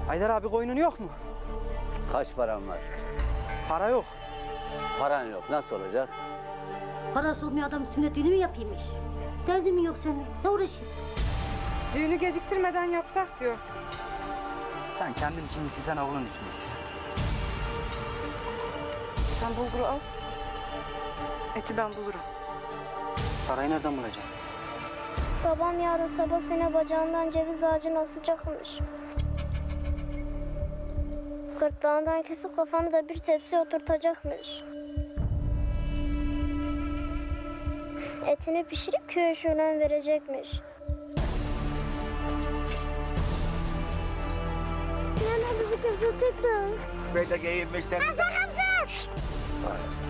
Haydar abi koyunun yok mu? Kaç param var? Para yok. Paran yok. Nasıl olacak? Parası olmayan adam sünnet düğünü mü yapaymış? Derdin mi yok senin? Ne uğraşıyorsun? Düğünü geciktirmeden yapsak diyor. Sen kendin için istesen, oğlun için istesen. Sen bulguru al. Eti ben bulurum. Parayı nereden bulacaksın? Babam yarın sabah seni bacağından ceviz ağacına asacakmış. Gırtlağından kesip kafanı da bir tepsiye oturtacakmış. Etini pişirip köy şölen verecekmiş. Nene bizi kızı tutun. Böyle giyinmiş de... Sen sakınsın!